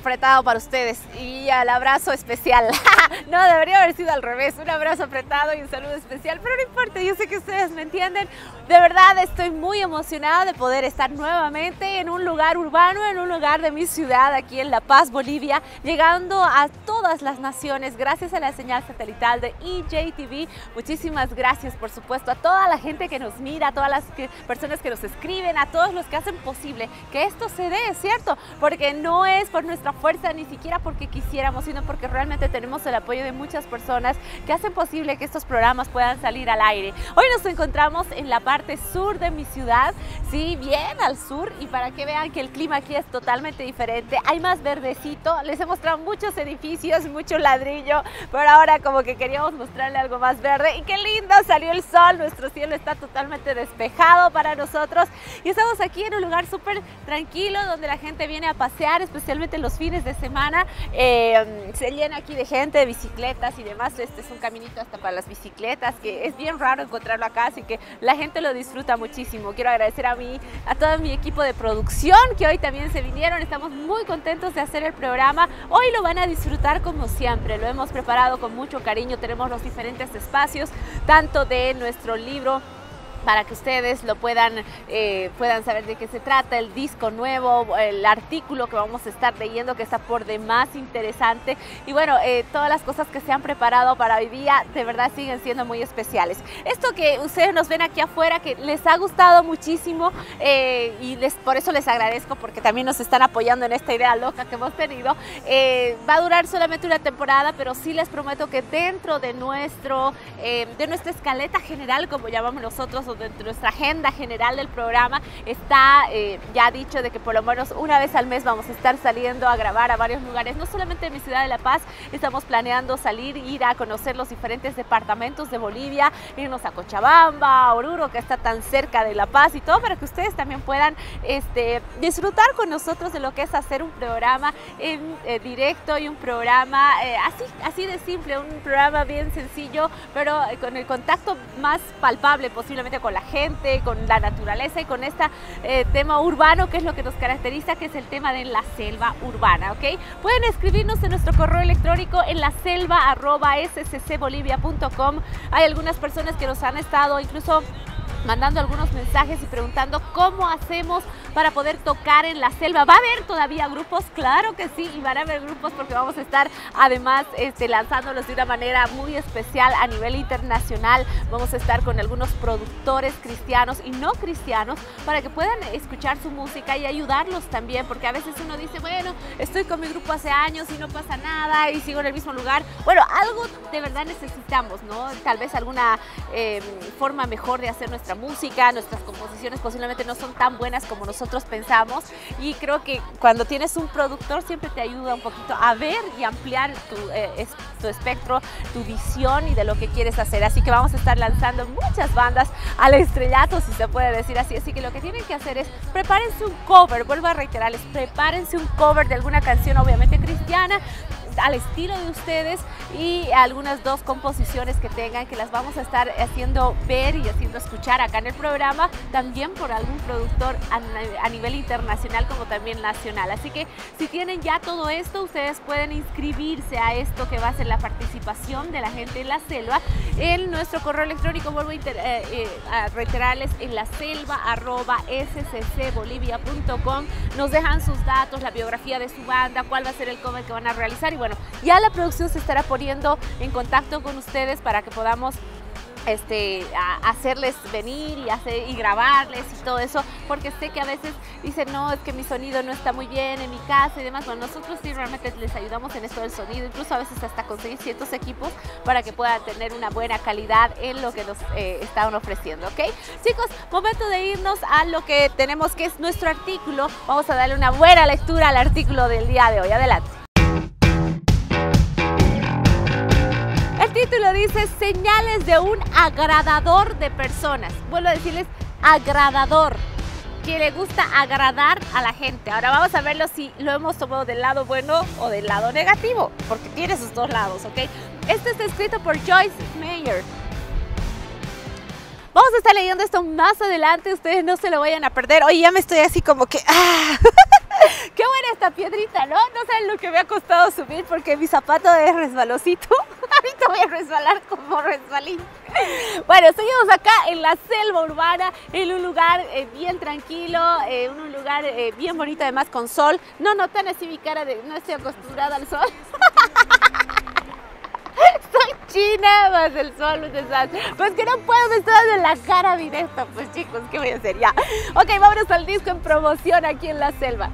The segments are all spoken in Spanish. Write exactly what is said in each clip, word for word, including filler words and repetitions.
apretado para ustedes y al abrazo especial. No, debería haber sido al revés, un abrazo apretado y un saludo especial, pero no importa, yo sé que ustedes me entienden. De verdad estoy muy emocionada de poder estar nuevamente en un lugar urbano, en un lugar de mi ciudad, aquí en La Paz, Bolivia, llegando a todas las naciones gracias a la señal satelital de E J T V. Muchísimas gracias, por supuesto, a toda la gente que nos mira, a todas las que, personas que nos escriben, a todos los que hacen posible que esto se dé, ¿cierto? Porque no es por nuestra fuerza, ni siquiera porque quisiéramos, sino porque realmente tenemos el apoyo de muchas personas que hacen posible que estos programas puedan salir al aire. Hoy nos encontramos en la parte sur de mi ciudad, sí, bien al sur, y para que vean que el clima aquí es totalmente diferente, hay más verdecito. Les he mostrado muchos edificios, mucho ladrillo, pero ahora como que queríamos mostrarle algo más verde. Y qué lindo, salió el sol, nuestro cielo está totalmente despejado para nosotros y estamos aquí en un lugar súper tranquilo donde la gente viene a pasear, especialmente los fines de semana. Eh, se llena aquí de gente, de bicicletas y demás. Este es un caminito hasta para las bicicletas, que es bien raro encontrarlo acá, así que la gente lo disfruta muchísimo. Quiero agradecer a mí, a todo mi equipo de producción que hoy también se vinieron. Estamos muy contentos de hacer el programa. Hoy lo van a disfrutar como siempre, lo hemos preparado con mucho cariño. Tenemos los diferentes espacios, tanto de nuestro libro, para que ustedes lo puedan, eh, puedan saber de qué se trata, el disco nuevo, el artículo que vamos a estar leyendo, que está por demás interesante. Y bueno, eh, todas las cosas que se han preparado para hoy día, de verdad siguen siendo muy especiales. Esto que ustedes nos ven aquí afuera, que les ha gustado muchísimo, eh, y les, por eso les agradezco, porque también nos están apoyando en esta idea loca que hemos tenido. Eh, va a durar solamente una temporada, pero sí les prometo que dentro de, nuestro, eh, de nuestra escaleta general, como llamamos nosotros, o de nuestra agenda general del programa, está eh, ya dicho de que por lo menos una vez al mes vamos a estar saliendo a grabar a varios lugares, no solamente en mi ciudad de La Paz. Estamos planeando salir, ir a conocer los diferentes departamentos de Bolivia, irnos a Cochabamba, a Oruro, que está tan cerca de La Paz, y todo para que ustedes también puedan este, disfrutar con nosotros de lo que es hacer un programa en eh, directo, y un programa eh, así, así de simple, un programa bien sencillo, pero eh, con el contacto más palpable posiblemente con la gente, con la naturaleza y con este eh, tema urbano, que es lo que nos caracteriza, que es el tema de la selva urbana, ¿ok? Pueden escribirnos en nuestro correo electrónico en la selva arroba s c c bolivia punto com. Hay algunas personas que nos han estado incluso mandando algunos mensajes y preguntando cómo hacemos para poder tocar en la selva. ¿Va a haber todavía grupos? Claro que sí, y van a haber grupos, porque vamos a estar además este, lanzándolos de una manera muy especial a nivel internacional. Vamos a estar con algunos productores cristianos y no cristianos para que puedan escuchar su música y ayudarlos también, porque a veces uno dice, bueno, estoy con mi grupo hace años y no pasa nada y sigo en el mismo lugar. Bueno, algo de verdad necesitamos, ¿no? Tal vez alguna eh, forma mejor de hacer nuestra música. Nuestras composiciones posiblemente no son tan buenas como nosotros pensamos, y creo que cuando tienes un productor siempre te ayuda un poquito a ver y ampliar tu, eh, es, tu espectro, tu visión y de lo que quieres hacer. Así que vamos a estar lanzando muchas bandas al estrellato, si se puede decir así. Así que lo que tienen que hacer es prepárense un cover, vuelvo a reiterarles, prepárense un cover de alguna canción, obviamente cristiana, al estilo de ustedes, y algunas dos composiciones que tengan, que las vamos a estar haciendo ver y haciendo escuchar acá en el programa, también por algún productor a, a nivel internacional como también nacional. Así que si tienen ya todo esto, ustedes pueden inscribirse a esto que va a ser la participación de la gente en la selva en nuestro correo electrónico. Vuelvo a, inter, eh, eh, a reiterarles, en la selva arroba s c c bolivia punto com. Nos dejan sus datos, la biografía de su banda, cuál va a ser el cover que van a realizar, y bueno, ya la producción se estará poniendo en contacto con ustedes para que podamos Este, a hacerles venir y, hacer, y grabarles y todo eso, porque sé que a veces dicen, no, es que mi sonido no está muy bien en mi casa y demás. Bueno, nosotros sí realmente les ayudamos en esto del sonido, incluso a veces hasta conseguir ciertos equipos para que puedan tener una buena calidad en lo que nos eh, están ofreciendo, ¿ok? Chicos, momento de irnos a lo que tenemos, que es nuestro artículo. Vamos a darle una buena lectura al artículo del día de hoy. Adelante. El título dice: señales de un agradador de personas. Vuelvo a decirles, agradador, que le gusta agradar a la gente. Ahora vamos a verlo si lo hemos tomado del lado bueno o del lado negativo, porque tiene sus dos lados, ¿ok? Este está escrito por Joyce Meyer. Vamos a estar leyendo esto más adelante, ustedes no se lo vayan a perder. Oye, ya me estoy así como que... ¡ah! ¡Qué buena esta piedrita, ¿no? No saben lo que me ha costado subir porque mi zapato es resbalosito. Ahorita voy a resbalar como resbalín. Bueno, seguimos acá en la selva urbana, en un lugar eh, bien tranquilo, en eh, un lugar eh, bien bonito, además con sol. No notan así mi cara de no estoy acostumbrada al sol. Soy china, más el sol, un desastre. Pues que no puedo, me estoy dando la cara directa. Pues chicos, ¿qué voy a hacer ya? Ok, vámonos al disco en promoción aquí en la selva.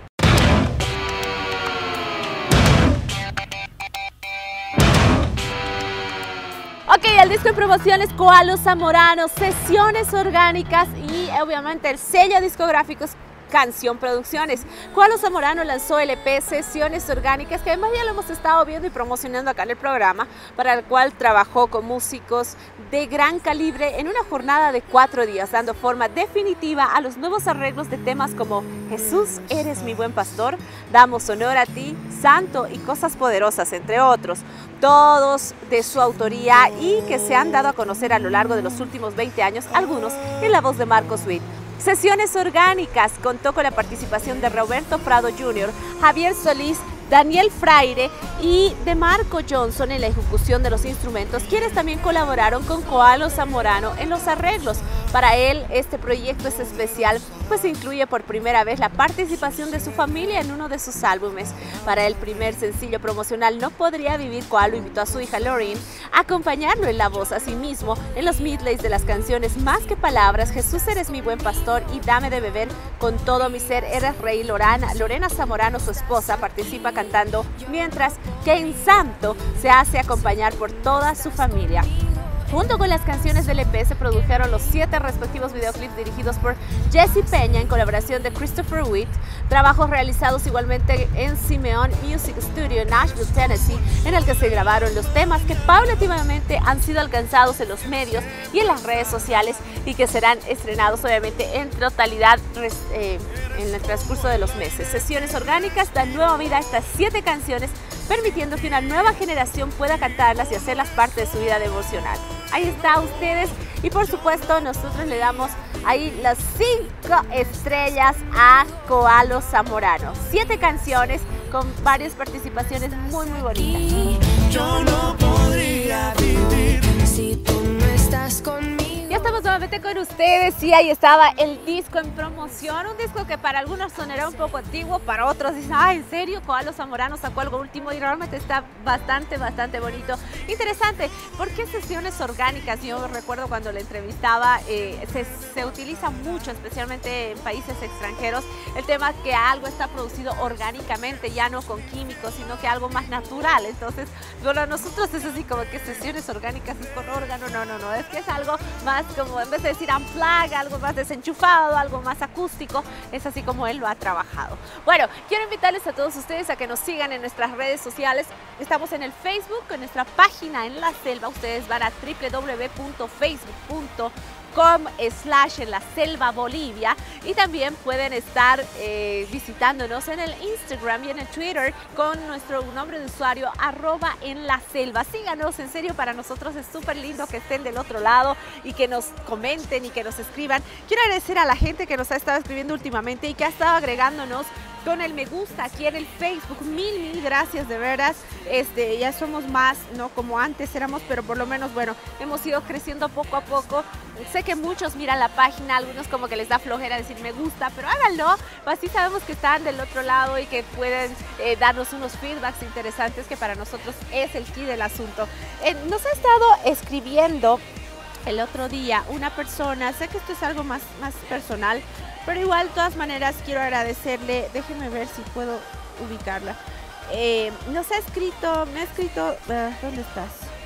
Ok, el disco en promoción es Koalo Zamorano, Sesiones Orgánicas y obviamente el sello discográfico es Canción Producciones. Koalo Zamorano lanzó el E P Sesiones Orgánicas, que además ya lo hemos estado viendo y promocionando acá en el programa, para el cual trabajó con músicos de gran calibre en una jornada de cuatro días, dando forma definitiva a los nuevos arreglos de temas como Jesús, eres mi buen pastor, Damos honor a ti, Santo y Cosas poderosas, entre otros. Todos de su autoría y que se han dado a conocer a lo largo de los últimos veinte años, algunos en la voz de Marcos Witt. Sesiones Orgánicas contó con la participación de Roberto Prado junior, Javier Solís, Daniel Fraire y de Marco Johnson en la ejecución de los instrumentos, quienes también colaboraron con Koalo Zamorano en los arreglos. Para él, este proyecto es especial, pues incluye por primera vez la participación de su familia en uno de sus álbumes. Para el primer sencillo promocional No Podría Vivir, Koalo invitó a su hija Lauren a acompañarlo en la voz, asimismo en los medleys de las canciones Más que Palabras, Jesús eres mi buen pastor y Dame de beber con todo mi ser, Eres rey. Lorena, Lorena Zamorano, su esposa, participa cantando, mientras que en Santo se hace acompañar por toda su familia. Junto con las canciones del E P se produjeron los siete respectivos videoclips dirigidos por Jesse Peña en colaboración de Christopher Witt, trabajos realizados igualmente en Simeon Music Studio en Nashville, Tennessee, en el que se grabaron los temas que paulatinamente han sido alcanzados en los medios y en las redes sociales y que serán estrenados obviamente en totalidad eh, en el transcurso de los meses. Sesiones Orgánicas dan nueva vida a estas siete canciones, permitiendo que una nueva generación pueda cantarlas y hacerlas parte de su vida devocional. Ahí está ustedes y por supuesto nosotros le damos ahí las cinco estrellas a Koalo Zamorano. Siete canciones con varias participaciones muy muy bonitas. Yo no podría vivir si tú no estás conmigo. Ya estamos nuevamente con ustedes y ahí estaba el disco en promoción, un disco que para algunos sonará un poco antiguo, para otros dicen, ah, ¿en serio? Koalo Zamorano sacó algo último y realmente está bastante, bastante bonito. Interesante, ¿por qué sesiones orgánicas? Yo recuerdo cuando le entrevistaba, eh, se, se utiliza mucho, especialmente en países extranjeros, el tema que algo está producido orgánicamente, ya no con químicos, sino que algo más natural. Entonces, bueno, nosotros es así como que sesiones orgánicas es con órgano, no, no, no, es que es algo más como, en vez de decir unplug, algo más desenchufado, algo más acústico, es así como él lo ha trabajado. Bueno, quiero invitarles a todos ustedes a que nos sigan en nuestras redes sociales. Estamos en el Facebook, en nuestra página en La Selva. Ustedes van a w w w punto facebook punto com slash en la selva Bolivia y también pueden estar eh, visitándonos en el Instagram y en el Twitter con nuestro nombre de usuario arroba en la selva. Síganos, en serio, para nosotros es súper lindo que estén del otro lado y que nos comenten y que nos escriban. Quiero agradecer a la gente que nos ha estado escribiendo últimamente y que ha estado agregándonos con el me gusta aquí en el Facebook. Mil, mil gracias, de veras. Este, ya somos más, no como antes éramos, pero por lo menos, bueno, hemos ido creciendo poco a poco. Sé que muchos miran la página, algunos como que les da flojera decir me gusta, pero háganlo, así sabemos que están del otro lado y que pueden eh, darnos unos feedbacks interesantes, que para nosotros es el key del asunto. Eh, nos ha estado escribiendo el otro día una persona, sé que esto es algo más, más personal, pero igual, de todas maneras, quiero agradecerle. Déjenme ver si puedo ubicarla. Eh, nos ha escrito, me ha escrito, uh, ¿dónde estás?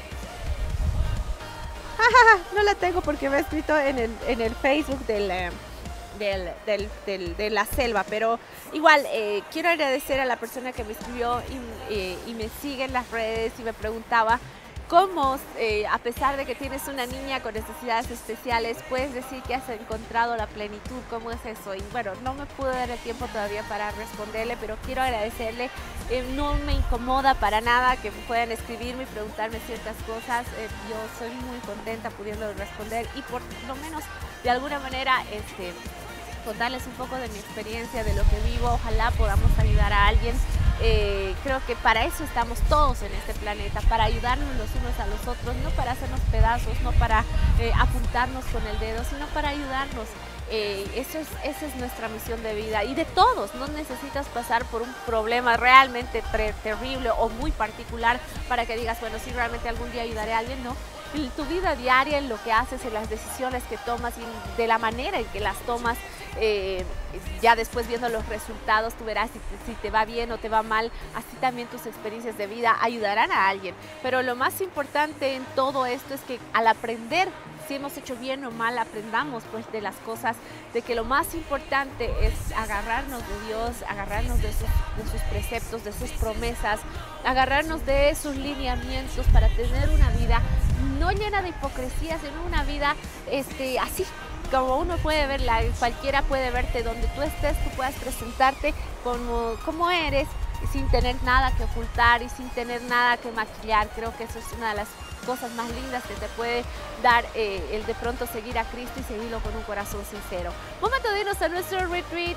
No la tengo porque me ha escrito en el, en el Facebook del, eh, del, del, del, de La Selva, pero igual eh, quiero agradecer a la persona que me escribió y, eh, y me sigue en las redes y me preguntaba cómo, eh, a pesar de que tienes una niña con necesidades especiales, puedes decir que has encontrado la plenitud. ¿Cómo es eso? Y bueno, no me pude dar el tiempo todavía para responderle, pero quiero agradecerle. Eh, no me incomoda para nada que puedan escribirme y preguntarme ciertas cosas. Eh, yo soy muy contenta pudiendo responder y por lo menos de alguna manera este, contarles un poco de mi experiencia, de lo que vivo. Ojalá podamos ayudar a alguien. Eh, creo que para eso estamos todos en este planeta, para ayudarnos los unos a los otros, no para hacernos pedazos, no para eh, apuntarnos con el dedo, sino para ayudarnos. Eh, eso es, esa es nuestra misión de vida y de todos. No necesitas pasar por un problema realmente terrible o muy particular para que digas, bueno, sí, realmente algún día ayudaré a alguien. No, en tu vida diaria, en lo que haces, en las decisiones que tomas y de la manera en que las tomas, eh, ya después viendo los resultados tú verás si te, si te va bien o te va mal. Así también tus experiencias de vida ayudarán a alguien, pero lo más importante en todo esto es que al aprender si hemos hecho bien o mal, aprendamos pues de las cosas, de que lo más importante es agarrarnos de Dios, agarrarnos de sus, de sus preceptos, de sus promesas, agarrarnos de sus lineamientos para tener una vida no llena de hipocresía, sino una vida este, así como uno puede verla, cualquiera puede verte donde tú estés, tú puedas presentarte como, como eres, sin tener nada que ocultar y sin tener nada que maquillar. Creo que eso es una de las cosas más lindas que te puede dar eh, el de pronto seguir a Cristo y seguirlo con un corazón sincero. Momento de irnos a nuestro retreat.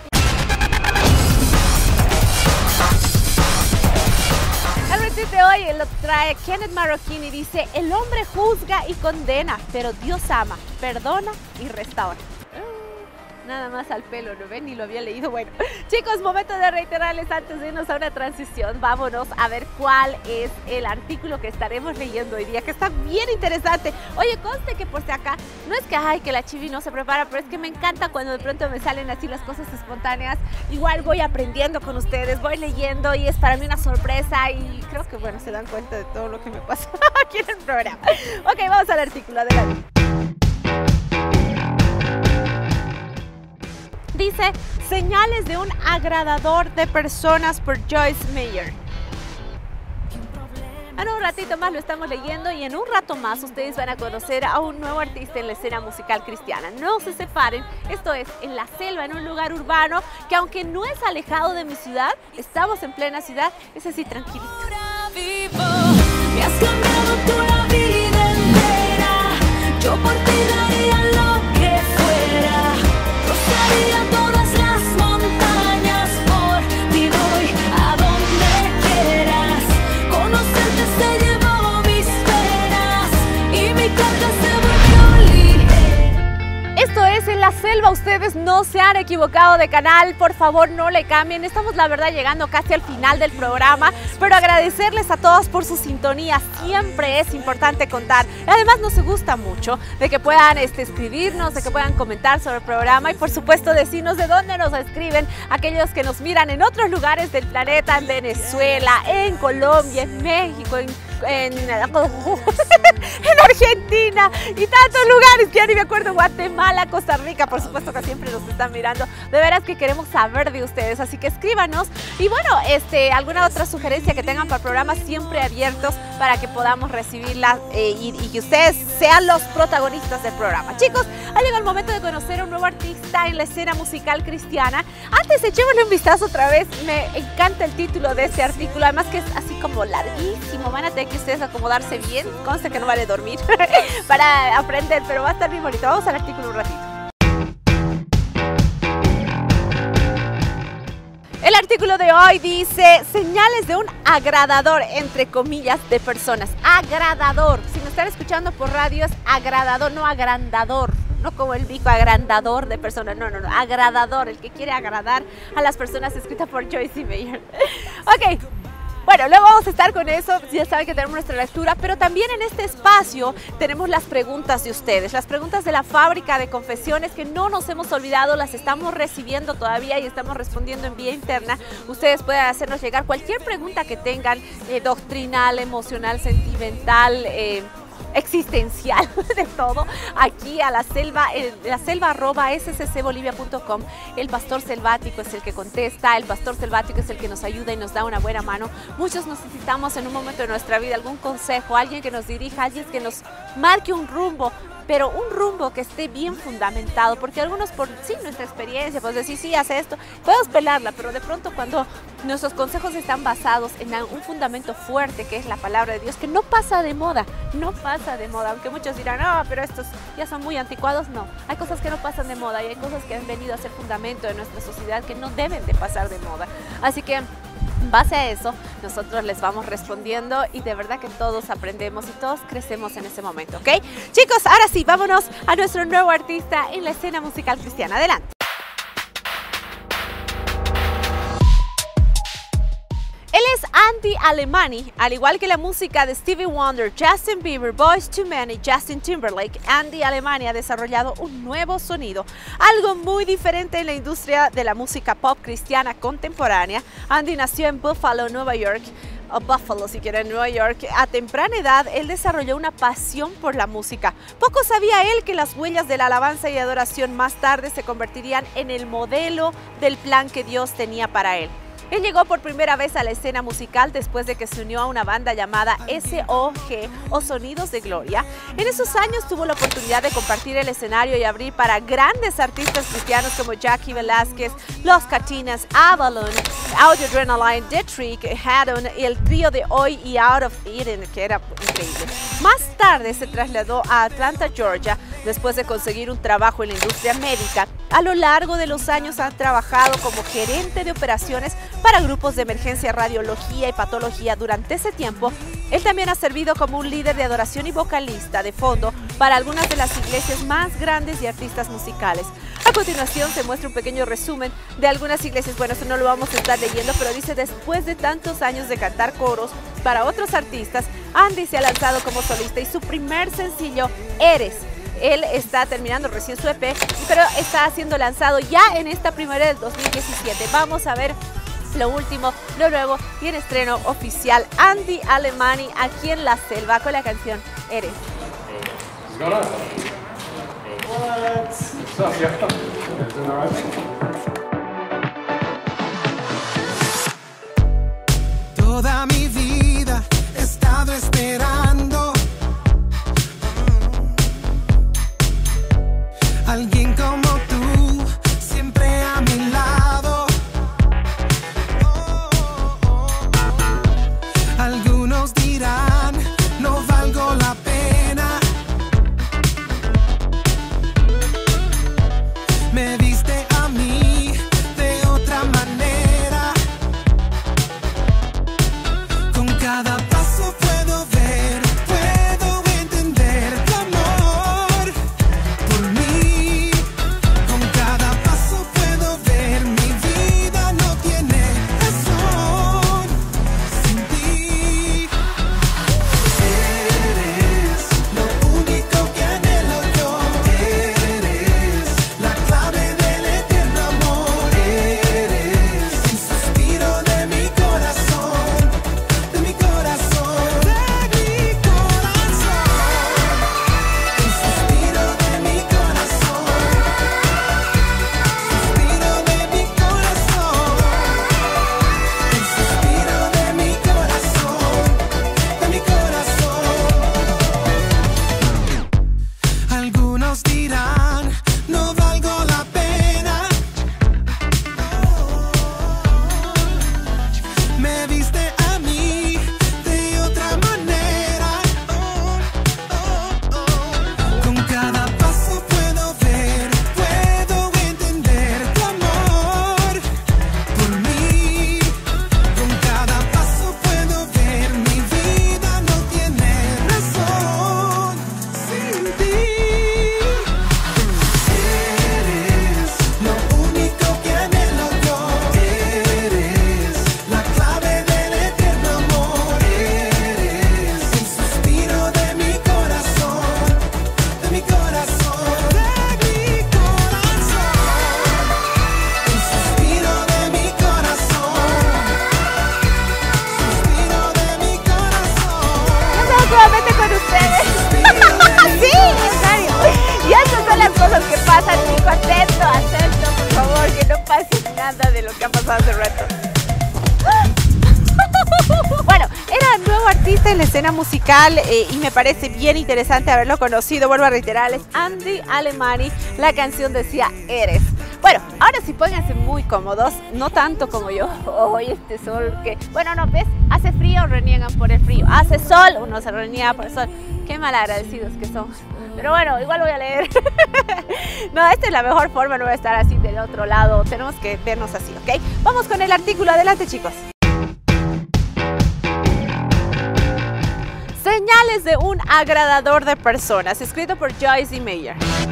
El retreat de hoy lo trae Kenneth Marroquín y dice: el hombre juzga y condena, pero Dios ama, perdona y restaura. Nada más al pelo, ¿no ven? Ni lo había leído. Bueno, chicos, momento de reiterarles antes de irnos a una transición. Vámonos a ver cuál es el artículo que estaremos leyendo hoy día, que está bien interesante. Oye, conste que por si acá, no es que, ay, que la Chivi no se prepara, pero es que me encanta cuando de pronto me salen así las cosas espontáneas. Igual voy aprendiendo con ustedes, voy leyendo y es para mí una sorpresa y creo que, bueno, se dan cuenta de todo lo que me pasa aquí en el programa. Ok, vamos al artículo, adelante. Dice, señales de un agradador de personas por Joyce Meyer. En un ratito más lo estamos leyendo y en un rato más ustedes van a conocer a un nuevo artista en la escena musical cristiana. No se separen, esto es en la selva, en un lugar urbano que aunque no es alejado de mi ciudad, estamos en plena ciudad, es así tranquilito. Me has cambiado tú la vida entera, yo por ti daría lo que fuera. Cruzaría todas las montañas, por ti voy a donde quieras. Conocerte se llevó mis penas y mi carga se volvió ligera. Esto es En la Selva, ustedes no se han equivocado de canal, por favor no le cambien. Estamos la verdad llegando casi al final del programa, pero agradecerles a todos por su sintonía, siempre es importante contar. Además nos gusta mucho de que puedan este, escribirnos, de que puedan comentar sobre el programa y por supuesto decirnos de dónde nos escriben aquellos que nos miran en otros lugares del planeta, en Venezuela, en Colombia, en México, en, en, en Argentina y tantos lugares que ya ni me acuerdo, Guatemala, Costa Rica, por supuesto que siempre nos están mirando. De veras que queremos saber de ustedes, así que escríbanos y bueno, este, alguna otra sugerencia que tengan para el programa, siempre abiertos para que podamos recibirla eh, y, y que ustedes sean los protagonistas del programa. Chicos, ha llegado el momento de conocer a un nuevo artista en la escena musical cristiana. Antes, echémosle un vistazo otra vez. Me encanta el título de este artículo, además que es así como larguísimo. Van a tener que ustedes acomodarse bien, conste que no vale dormir para aprender, pero va a estar bien bonito. Vamos al artículo un ratito. El artículo de hoy dice, señales de un agradador, entre comillas, de personas. Agradador. Si me están escuchando por radio es agradador, no agrandador. No como el bico agrandador de personas, no, no, no, agradador, el que quiere agradar a las personas, escrita por Joyce Meyer. Ok. Bueno, luego vamos a estar con eso, ya saben que tenemos nuestra lectura, pero también en este espacio tenemos las preguntas de ustedes, las preguntas de la fábrica de confesiones que no nos hemos olvidado, las estamos recibiendo todavía y estamos respondiendo en vía interna. Ustedes pueden hacernos llegar cualquier pregunta que tengan, eh, doctrinal, emocional, sentimental, eh, existencial, de todo, aquí a la selva, eh, la selva arroba s c c bolivia punto com. El pastor selvático es el que contesta, el pastor selvático es el que nos ayuda y nos da una buena mano. Muchos necesitamos en un momento de nuestra vida algún consejo, alguien que nos dirija, alguien que nos marque un rumbo, pero un rumbo que esté bien fundamentado, porque algunos por sí nuestra experiencia, pues decir sí, hace esto, podemos pelarla, pero de pronto cuando nuestros consejos están basados en un fundamento fuerte que es la palabra de Dios, que no pasa de moda, no pasa pasa de moda, aunque muchos dirán, no, pero estos ya son muy anticuados. No, hay cosas que no pasan de moda y hay cosas que han venido a ser fundamento de nuestra sociedad que no deben de pasar de moda. Así que en base a eso, nosotros les vamos respondiendo y de verdad que todos aprendemos y todos crecemos en ese momento, ¿ok? Chicos, ahora sí, vámonos a nuestro nuevo artista en la escena musical cristiana. Adelante. Él es Andy Alemany, al igual que la música de Stevie Wonder, Justin Bieber, Boyz two Men y Justin Timberlake. Andy Alemany ha desarrollado un nuevo sonido, algo muy diferente en la industria de la música pop cristiana contemporánea. Andy nació en Buffalo, Nueva York, o Buffalo si quieren, Nueva York. A temprana edad, él desarrolló una pasión por la música. Poco sabía él que las huellas de la alabanza y adoración más tarde se convertirían en el modelo del plan que Dios tenía para él. Él llegó por primera vez a la escena musical después de que se unió a una banda llamada S O G o Sonidos de Gloria. En esos años tuvo la oportunidad de compartir el escenario y abrir para grandes artistas cristianos como Jackie Velázquez, Los Catinas, Avalon, Audio Adrenaline, The Trick, Haddon y el trío de Hoy y Out of Eden, que era increíble. Más tarde se trasladó a Atlanta, Georgia, después de conseguir un trabajo en la industria médica. A lo largo de los años ha trabajado como gerente de operaciones para grupos de emergencia, radiología y patología. Durante ese tiempo, él también ha servido como un líder de adoración y vocalista de fondo para algunas de las iglesias más grandes y artistas musicales. A continuación se muestra un pequeño resumen de algunas iglesias. Bueno, eso no lo vamos a estar leyendo, pero dice: después de tantos años de cantar coros para otros artistas, Andy se ha lanzado como solista y su primer sencillo, Eres. Él está terminando recién su E P, pero está siendo lanzado ya en esta primavera del dos mil diecisiete. Vamos a ver lo último, lo nuevo y en estreno oficial. Andy Alemany aquí en La Selva con la canción Eres. Toda mi vida he estado esperando alguien como tú, siempre a mi lado. Oh, oh, oh. Algunos dirán, no valgo la pena. Me viste a mí de otra manera. Con cada paso puedo ver, puedo entender tu amor por mí. Con cada paso puedo ver, mi vida no tiene razón sin ti. Eres lo único que anhelo yo. Eres la clave del eterno amor. Eres el suspiro de mi corazón, de mi corazón, de mi corazón. El suspiro de mi corazón, suspiro de mi corazón. El suspiro de mi corazón, de mi corazón. Algunos dirán, no valgo la pena. Me viste a mí de otra manera. Oh, oh, oh. Con cada paso puedo ver, puedo entender tu amor por mí. Con cada paso puedo ver, mi vida no tiene razón sin ti. Eres lo único que anhelo yo. Eres la clave del eterno amor. Eres el suspiro de mi corazón, de mi corazón, de mi corazón. El suspiro de mi corazón, suspiro de mi corazón. Estamos nuevamente con ustedes. Sí, en serio. Y estas son las cosas que pasan, hijo. Atento, atento, por favor, que no pase nada de lo que ha pasado hace rato. Bueno, era nuevo artista en la escena musical eh, y me parece bien interesante haberlo conocido. Vuelvo a reiterarles, Andy Alemany, la canción decía Eres. Bueno, Bueno, ahora sí pónganse muy cómodos, no tanto como yo. Hoy este sol que... Bueno, no, ¿ves? Hace frío, reniegan por el frío. Hace sol, uno se reniega por el sol. Qué malagradecidos que son. Pero bueno, igual voy a leer. No, esta es la mejor forma, no voy a estar así del otro lado. Tenemos que vernos así, ¿ok? Vamos con el artículo. Adelante, chicos. Señales de un agradador de personas, escrito por Joyce Meyer.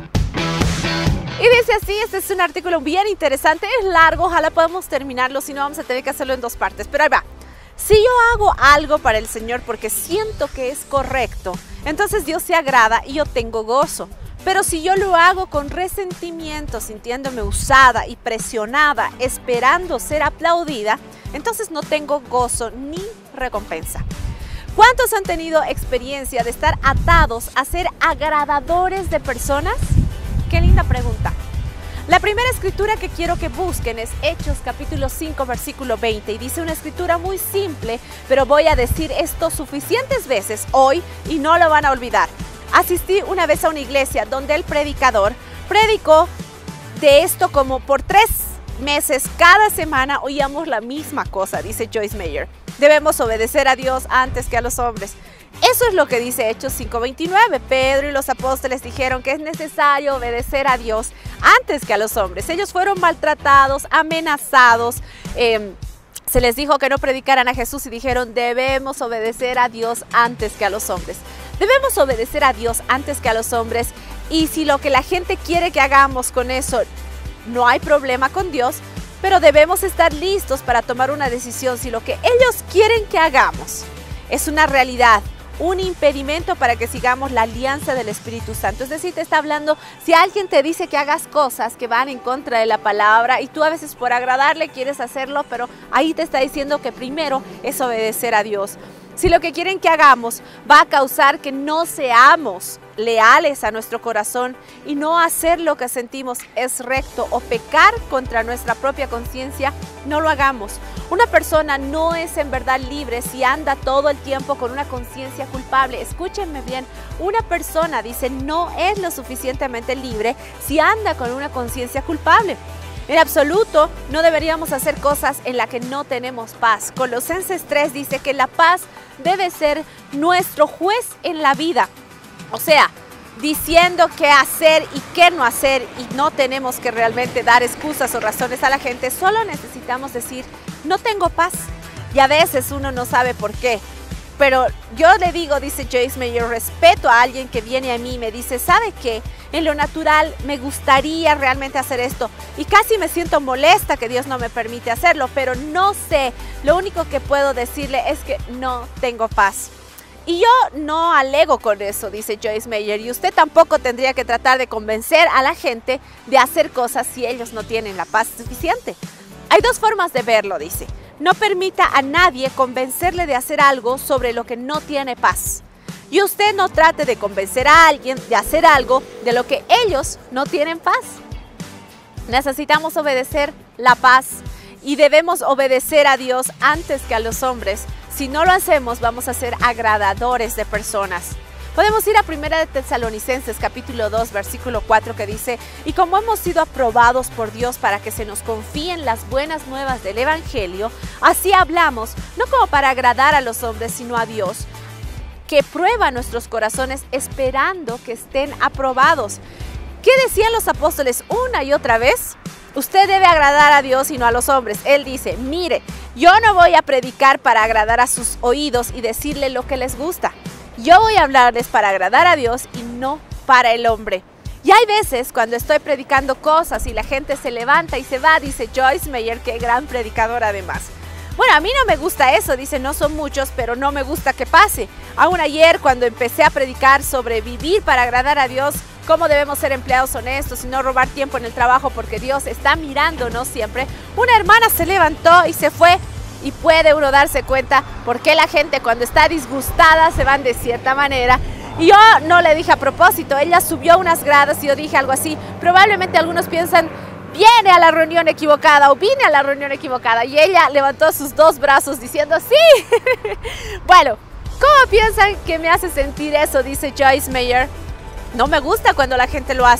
Y dice así, este es un artículo bien interesante, es largo, ojalá podamos terminarlo, si no vamos a tener que hacerlo en dos partes, pero ahí va. Si yo hago algo para el Señor porque siento que es correcto, entonces Dios se agrada y yo tengo gozo. Pero si yo lo hago con resentimiento, sintiéndome usada y presionada, esperando ser aplaudida, entonces no tengo gozo ni recompensa. ¿Cuántos han tenido experiencia de estar atados a ser agradadores de personas? Qué linda pregunta. La primera escritura que quiero que busquen es Hechos capítulo cinco versículo veinte y dice una escritura muy simple, pero voy a decir esto suficientes veces hoy y no lo van a olvidar. Asistí una vez a una iglesia donde el predicador predicó de esto como por tres meses, cada semana oíamos la misma cosa, dice Joyce Meyer. Debemos obedecer a Dios antes que a los hombres. Eso es lo que dice Hechos cinco veintinueve. Pedro y los apóstoles dijeron que es necesario obedecer a Dios antes que a los hombres. Ellos fueron maltratados, amenazados, eh, se les dijo que no predicaran a Jesús y dijeron debemos obedecer a Dios antes que a los hombres. Debemos obedecer a Dios antes que a los hombres y si lo que la gente quiere que hagamos con eso no hay problema con Dios, pero debemos estar listos para tomar una decisión si lo que ellos quieren que hagamos es una realidad, un impedimento para que sigamos la alianza del Espíritu Santo. Es decir, te está hablando, si alguien te dice que hagas cosas que van en contra de la palabra y tú a veces por agradarle quieres hacerlo, pero ahí te está diciendo que primero es obedecer a Dios. Si lo que quieren que hagamos va a causar que no seamos leales a nuestro corazón y no hacer lo que sentimos es recto o pecar contra nuestra propia conciencia, no lo hagamos. Una persona no es en verdad libre si anda todo el tiempo con una conciencia culpable. Escúchenme bien, una persona, dice, no es lo suficientemente libre si anda con una conciencia culpable. En absoluto, no deberíamos hacer cosas en las que no tenemos paz. Colosenses tres dice que la paz debe ser nuestro juez en la vida. O sea, diciendo qué hacer y qué no hacer y no tenemos que realmente dar excusas o razones a la gente. Solo necesitamos decir, no tengo paz. Y a veces uno no sabe por qué. Pero yo le digo, dice Joyce Meyer, respeto a alguien que viene a mí y me dice, ¿sabe qué? En lo natural me gustaría realmente hacer esto y casi me siento molesta que Dios no me permite hacerlo, pero no sé, lo único que puedo decirle es que no tengo paz. Y yo no alego con eso, dice Joyce Meyer, y usted tampoco tendría que tratar de convencer a la gente de hacer cosas si ellos no tienen la paz suficiente. Hay dos formas de verlo, dice. No permita a nadie convencerle de hacer algo sobre lo que no tiene paz. Y usted no trate de convencer a alguien de hacer algo de lo que ellos no tienen paz. Necesitamos obedecer la paz y debemos obedecer a Dios antes que a los hombres. Si no lo hacemos, vamos a ser agradadores de personas. Podemos ir a Primera de Tesalonicenses capítulo dos versículo cuatro que dice: y como hemos sido aprobados por Dios para que se nos confíen las buenas nuevas del Evangelio, así hablamos, no como para agradar a los hombres, sino a Dios, que prueba nuestros corazones esperando que estén aprobados. ¿Qué decían los apóstoles una y otra vez? Usted debe agradar a Dios y no a los hombres. Él dice, mire, yo no voy a predicar para agradar a sus oídos y decirle lo que les gusta. Yo voy a hablarles para agradar a Dios y no para el hombre. Y hay veces cuando estoy predicando cosas y la gente se levanta y se va, dice Joyce Meyer, que gran predicadora además. Bueno, a mí no me gusta eso, dice, no son muchos, pero no me gusta que pase. Aún ayer cuando empecé a predicar sobre vivir para agradar a Dios, cómo debemos ser empleados honestos y no robar tiempo en el trabajo porque Dios está mirándonos siempre, una hermana se levantó y se fue. Y puede uno darse cuenta por qué la gente cuando está disgustada se van de cierta manera. Y yo no le dije a propósito, ella subió unas gradas y yo dije algo así. Probablemente algunos piensan, viene a la reunión equivocada o vine a la reunión equivocada. Y ella levantó sus dos brazos diciendo, sí. Bueno, ¿cómo piensan que me hace sentir eso? Dice Joyce Meyer. No me gusta cuando la gente lo hace,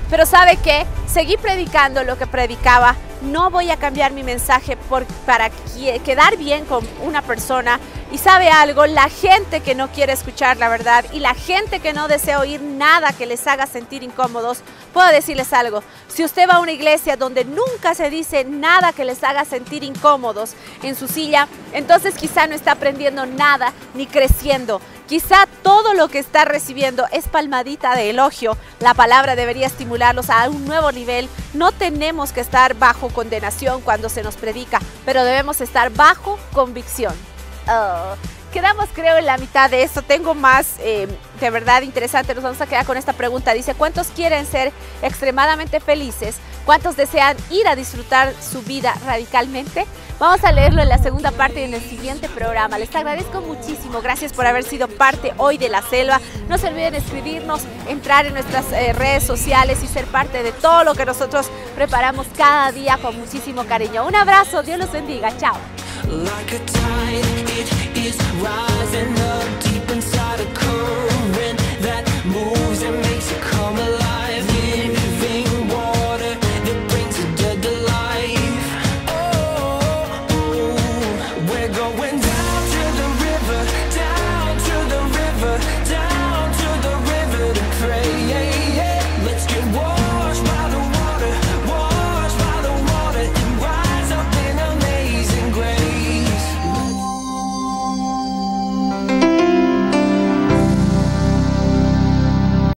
Pero ¿sabe qué? Seguí predicando lo que predicaba. No voy a cambiar mi mensaje por, para quedar bien con una persona. Y ¿sabe algo? La gente que no quiere escuchar la verdad y la gente que no desea oír nada que les haga sentir incómodos, puedo decirles algo. Si usted va a una iglesia donde nunca se dice nada que les haga sentir incómodos en su silla, entonces quizá no está aprendiendo nada ni creciendo. Quizá todo lo que está recibiendo es palmadita de elogio. La palabra debería estimularlos a un nuevo nivel. No tenemos que estar bajo condenación cuando se nos predica, pero debemos estar bajo convicción. Oh, quedamos creo en la mitad de esto. Tengo más eh, de verdad interesante. Nos vamos a quedar con esta pregunta. Dice, ¿cuántos quieren ser extremadamente felices? ¿Cuántos desean ir a disfrutar su vida radicalmente? Vamos a leerlo en la segunda parte y en el siguiente programa. Les agradezco muchísimo. Gracias por haber sido parte hoy de La Selva. No se olviden escribirnos, entrar en nuestras eh, redes sociales y ser parte de todo lo que nosotros preparamos cada día con muchísimo cariño. Un abrazo. Dios los bendiga. Chao. Like a tide, it is rising up.